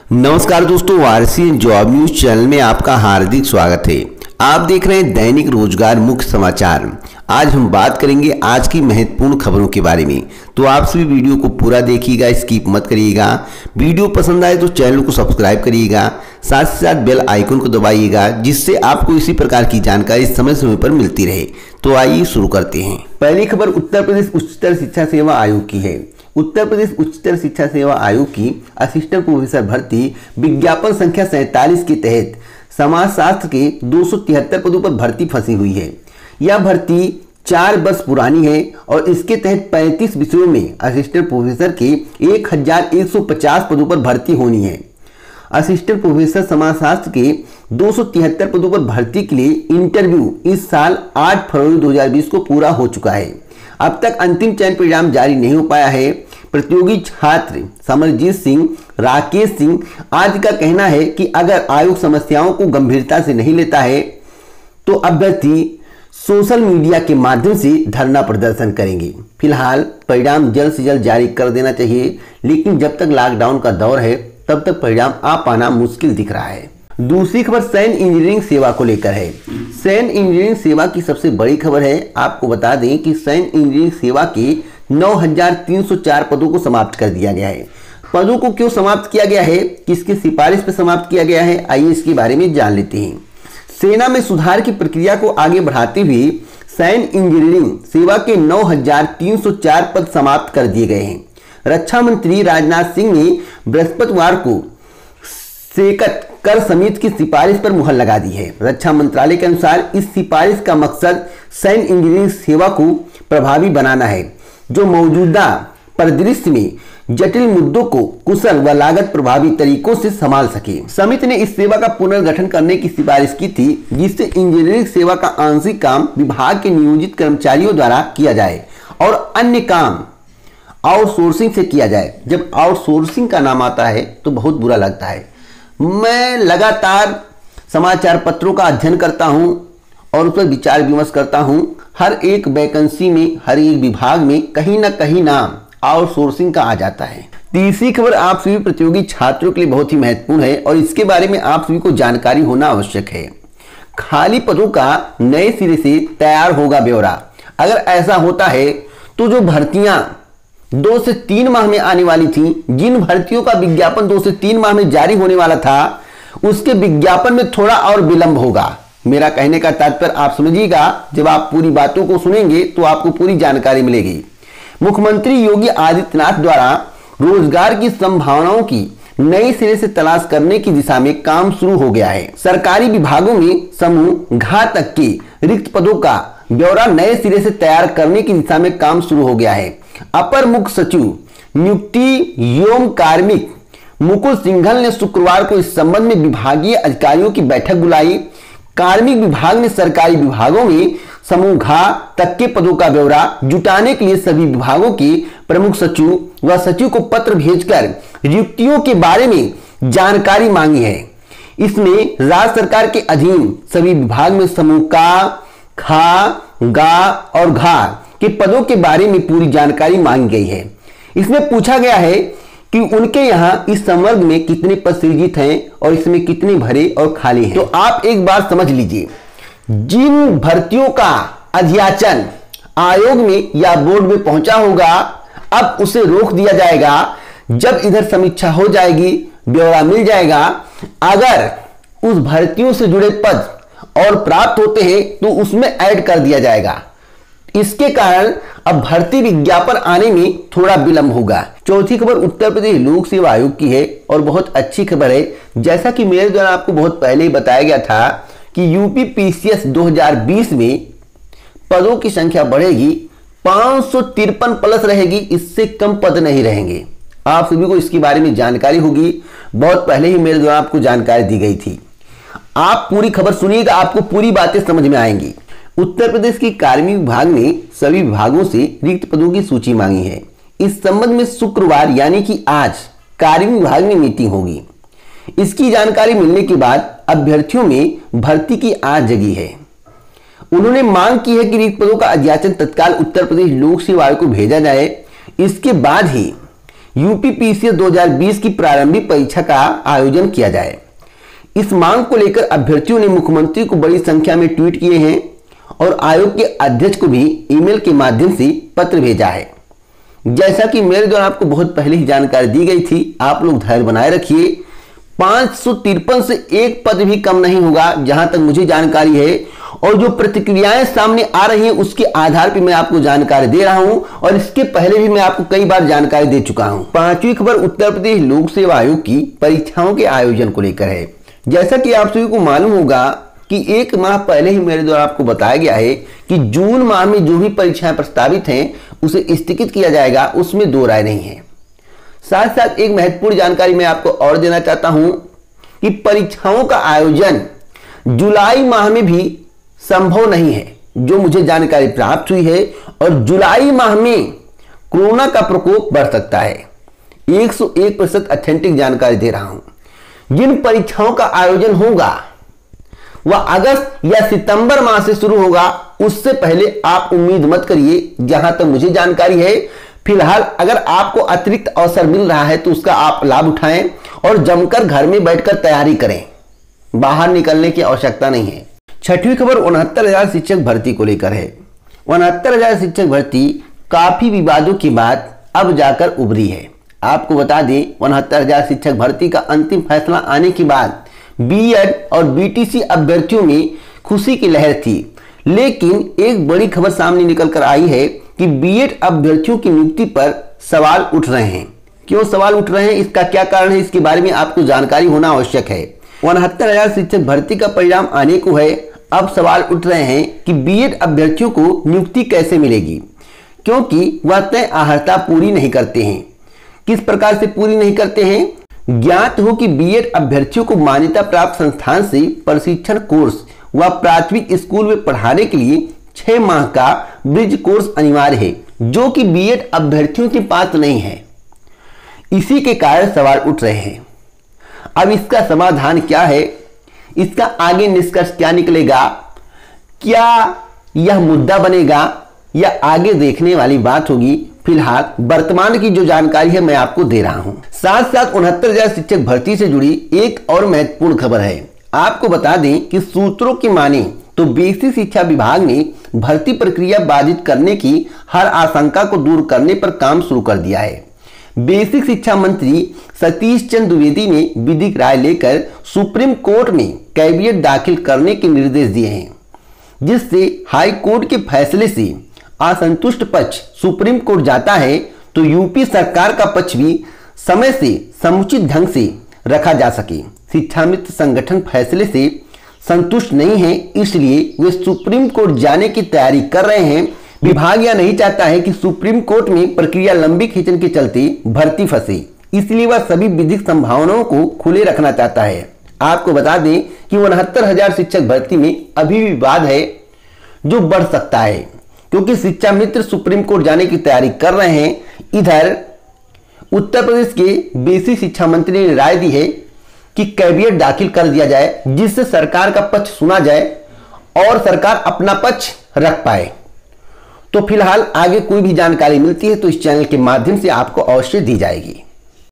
नमस्कार दोस्तों, Warsi job news channel में आपका हार्दिक स्वागत है। आप देख रहे हैं दैनिक रोजगार मुख्य समाचार। आज हम बात करेंगे आज की महत्वपूर्ण खबरों के बारे में, तो आप सभी वीडियो को पूरा देखिएगा, स्किप मत करिएगा। वीडियो पसंद आए तो चैनल को सब्सक्राइब करिएगा, साथ ही साथ बेल आइकन को दबाइएगा, जिससे आपको इसी प्रकार की जानकारी समय समय पर मिलती रहे। तो आइए शुरू करते हैं। पहली खबर उत्तर प्रदेश उच्चतर शिक्षा सेवा आयोग की है। उत्तर प्रदेश उच्चतर शिक्षा सेवा आयोग की असिस्टेंट प्रोफेसर भर्ती विज्ञापन संख्या 47 के तहत समाजशास्त्र के 273 पदों पर भर्ती फंसी हुई है। यह भर्ती 4 वर्ष पुरानी है और इसके तहत 35 विषयों में असिस्टेंट प्रोफेसर के 1150 पदों पर भर्ती होनी है। असिस्टेंट प्रोफेसर समाजशास्त्र के 273 पदों पर भर्ती के लिए इंटरव्यू इस साल 8 फरवरी 2020 को पूरा हो चुका है। अब तक अंतिम चयन परिणाम जारी नहीं हो पाया है। प्रतियोगी छात्र समरजीत सिंह, राकेश सिंह आदि का कहना है कि अगर आयोग समस्याओं को गंभीरता से नहीं लेता है तो अभ्यर्थी सोशल मीडिया के माध्यम से धरना प्रदर्शन करेंगे। फिलहाल परिणाम जल्द से जल्द जारी कर देना चाहिए, लेकिन जब तक लॉकडाउन का दौर है तब तक परिणाम आ पाना मुश्किल दिख रहा है। दूसरी खबर सैन्य इंजीनियरिंग सेवा को लेकर है। सैन्य इंजीनियरिंग सेवा की सबसे बड़ी खबर है। आपको बता दें कि सैन्य इंजीनियरिंग सेवा के 9304 पदों को समाप्त कर दिया गया है। पदों को क्यों समाप्त किया गया है, किसकी सिफारिश पर समाप्त किया गया है, आइए इसके बारे में जान लेते हैं। सेना में सुधार की प्रक्रिया को आगे बढ़ाते हुए सैन्य इंजीनियरिंग सेवा के 9304 पद समाप्त कर दिए गए हैं। रक्षा मंत्री राजनाथ सिंह ने बृहस्पतिवार को सेकत कर समिति की सिफारिश पर मुहर लगा दी है। रक्षा मंत्रालय के अनुसार इस सिफारिश का मकसद सैन्य इंजीनियरिंग सेवा को प्रभावी बनाना है, जो मौजूदा परिदृश्य में जटिल मुद्दों को कुशल व लागत प्रभावी तरीकों से संभाल सके। समिति ने इस सेवा का पुनर्गठन करने की सिफारिश की थी, जिससे इंजीनियरिंग सेवा का आंशिक काम विभाग के नियोजित कर्मचारियों द्वारा किया जाए और अन्य काम आउटसोर्सिंग से किया जाए। जब आउटसोर्सिंग का नाम आता है तो बहुत बुरा लगता है। मैं लगातार समाचार पत्रों का अध्ययन करता हूं और उस पर विचार विमर्श करता हूं। हर एक वैकेंसी में, हर एक विभाग में कहीं ना कहीं नाम आउटसोर्सिंग का आ जाता है। तीसरी खबर आप सभी प्रतियोगी छात्रों के लिए बहुत ही महत्वपूर्ण है और इसके बारे में आप सभी को जानकारी होना आवश्यक है। खाली पदों का नए सिरे से तैयार होगा ब्यौरा। अगर ऐसा होता है तो जो भर्तियां 2 से 3 माह में आने वाली थी, जिन भर्तियों का विज्ञापन 2 से 3 माह में जारी होने वाला था, उसके विज्ञापन में थोड़ा और विलंब होगा। मेरा कहने का तात्पर्य आप समझिएगा। जब आप पूरी बातों को सुनेंगे तो आपको पूरी जानकारी मिलेगी। मुख्यमंत्री योगी आदित्यनाथ द्वारा रोजगार की संभावनाओं की नई सिरे से तलाश करने की दिशा में काम शुरू हो गया है। सरकारी विभागों में समूह घ तक के रिक्त पदों का ब्यौरा नए सिरे से तैयार करने की दिशा में काम शुरू हो गया है। अपर मुख्य सचिव नियुक्ति एवं कार्मिक मुकुल सिंघल ने शुक्रवार को इस संबंध में विभागीय अधिकारियों की बैठक बुलाई। कार्मिक विभाग ने सरकारी विभागों में समूह घ तक के पदों का ब्यौरा जुटाने के लिए सभी विभागों के प्रमुख सचिव व सचिव को पत्र भेजकर नियुक्तियों के बारे में जानकारी मांगी है। इसमें राज्य सरकार के अधीन सभी विभाग में समूह का, खा, गा और घा के पदों के बारे में पूरी जानकारी मांगी गई है। इसमें पूछा गया है कि उनके यहाँ इस संवर्ग में कितने पद सृजित हैं और इसमें कितने भरे और खाली हैं। तो आप एक बात समझ लीजिए, जिन भर्तियों का अध्याचन आयोग में या बोर्ड में पहुंचा होगा, अब उसे रोक दिया जाएगा। जब इधर समीक्षा हो जाएगी, ब्यौरा मिल जाएगा, अगर उस भर्तियों से जुड़े पद और प्राप्त होते हैं तो उसमें ऐड कर दिया जाएगा। इसके कारण अब भर्ती विज्ञापन आने में थोड़ा विलंब होगा। चौथी खबर उत्तर प्रदेश लोक सेवा आयोग की है और बहुत अच्छी खबर है। जैसा कि मेरे द्वारा आपको बहुत पहले ही बताया गया था कि यूपी पीसीएस 2020 में पदों की संख्या बढ़ेगी, 553 प्लस रहेगी, इससे कम पद नहीं रहेंगे। आप सभी को इसके बारे में जानकारी होगी, बहुत पहले ही मेरे द्वारा आपको जानकारी दी गई थी। आप पूरी खबर सुनिएगा, आपको पूरी बातें समझ में आएंगी। उत्तर प्रदेश के कार्मिक विभाग ने सभी विभागों से रिक्त पदों की सूची मांगी है। इस संबंध में शुक्रवार यानी कि आज कार्मिक विभाग में मीटिंग होगी। इसकी जानकारी मिलने के बाद अभ्यर्थियों में भर्ती की आस जगी है। उन्होंने मांग की है कि रिक्त पदों का अध्याचन तत्काल उत्तर प्रदेश लोक सेवा आयोग को भेजा जाए। इसके बाद ही यूपीपीसीएस 2020 की प्रारंभिक परीक्षा का आयोजन किया जाए। इस मांग को लेकर अभ्यर्थियों ने मुख्यमंत्री को बड़ी संख्या में ट्वीट किए हैं और आयोग के अध्यक्ष को भी ईमेल के माध्यम से पत्र भेजा है। जैसा कि मेरे द्वारा आपको बहुत पहले ही जानकारी दी गई थी, आप लोग धैर्य बनाए रखिए। 553 से एक पद भी कम नहीं होगा जहां तक मुझे जानकारी है, और जो प्रतिक्रियाएं सामने आ रही हैं उसके आधार पर मैं आपको जानकारी दे रहा हूं, और इसके पहले भी मैं आपको कई बार जानकारी दे चुका हूं। पांचवी खबर उत्तर प्रदेश लोक सेवा आयोग की परीक्षाओं के आयोजन को लेकर है। जैसा कि आप सभी को मालूम होगा कि एक माह पहले ही मेरे द्वारा आपको बताया गया है कि जून माह में जो भी परीक्षाएं प्रस्तावित हैं उसे स्थगित किया जाएगा, उसमें दो राय नहीं है। साथ साथ एक महत्वपूर्ण जानकारी मैं आपको और देना चाहता हूं कि परीक्षाओं का आयोजन जुलाई माह में भी संभव नहीं है, जो मुझे जानकारी प्राप्त हुई है, और जुलाई माह में कोरोना का प्रकोप बढ़ सकता है। 101% ऑथेंटिक जानकारी दे रहा हूं। जिन परीक्षाओं का आयोजन होगा वह अगस्त या सितंबर माह से शुरू होगा, उससे पहले आप उम्मीद मत करिए, जहां तक मुझे जानकारी है। फिलहाल अगर आपको अतिरिक्त अवसर मिल रहा है तो उसका आप लाभ उठाएं और जमकर घर में बैठकर तैयारी करें, बाहर निकलने की आवश्यकता नहीं है। छठवीं खबर 69,000 शिक्षक भर्ती को लेकर है। 69,000 शिक्षक भर्ती काफी विवादों के बाद अब जाकर उभरी है। आपको बता दें, 69,000 शिक्षक भर्ती का अंतिम फैसला आने के बाद बीएड और बीटीसी अभ्यर्थियों में खुशी की लहर थी, लेकिन एक बड़ी खबर सामने निकल कर आई है कि बीएड अभ्यर्थियों की नियुक्ति पर सवाल उठ रहे हैं। क्यों सवाल उठ रहे हैं, इसका क्या कारण है, इसके बारे में आपको जानकारी होना आवश्यक है। 69,000 शिक्षक भर्ती का परिणाम आने को है। अब सवाल उठ रहे हैं कि बीएड अभ्यर्थियों को नियुक्ति कैसे मिलेगी, क्योंकि वह तय अर्हता पूरी नहीं करते हैं। किस प्रकार से पूरी नहीं करते हैं? ज्ञात हो कि बीएड अभ्यर्थियों को मान्यता प्राप्त संस्थान से प्रशिक्षण कोर्स व प्राथमिक स्कूल में पढ़ाने के लिए 6 माह का ब्रिज कोर्स अनिवार्य है, जो कि बीएड अभ्यर्थियों के पास नहीं है। इसी के कारण सवाल उठ रहे हैं। अब इसका समाधान क्या है, इसका आगे निष्कर्ष क्या निकलेगा, क्या यह मुद्दा बनेगा या आगे देखने वाली बात होगी। फिलहाल वर्तमान की जो जानकारी है मैं आपको दे रहा हूं। साथ साथ 69,000 शिक्षक भर्ती से जुड़ी एक और महत्वपूर्ण खबर है। आपको बता दें कि सूत्रों की माने तो बेसिक शिक्षा विभाग ने भर्ती प्रक्रिया बाधित करने की हर आशंका को दूर करने पर काम शुरू कर दिया है। बेसिक शिक्षा मंत्री सतीश चंद्र द्विवेदी ने विधिक राय लेकर सुप्रीम कोर्ट में कैविएट दाखिल करने के निर्देश दिए हैं, जिससे हाई कोर्ट के फैसले से असंतुष्ट पक्ष सुप्रीम कोर्ट जाता है तो यूपी सरकार का पक्ष भी समय से समुचित ढंग से रखा जा सके। शिक्षा मित्र संगठन फैसले से संतुष्ट नहीं है, इसलिए वे सुप्रीम कोर्ट जाने की तैयारी कर रहे हैं। विभाग यह नहीं चाहता है कि सुप्रीम कोर्ट में प्रक्रिया लंबी खींचने के चलते भर्ती फंसे, इसलिए वह सभी विधिक संभावनाओं को खुले रखना चाहता है। आपको बता दें कि 69,000 शिक्षक भर्ती में अभी विवाद है जो बढ़ सकता है, क्योंकि शिक्षा मित्र सुप्रीम कोर्ट जाने की तैयारी कर रहे हैं। इधर उत्तर प्रदेश के बेसिक शिक्षा मंत्री ने राय दी है कि कैविएट दाखिल कर दिया जाए, जिससे सरकार का पक्ष सुना जाए और सरकार अपना पक्ष रख पाए। तो फिलहाल आगे कोई भी जानकारी मिलती है तो इस चैनल के माध्यम से आपको अवश्य दी जाएगी।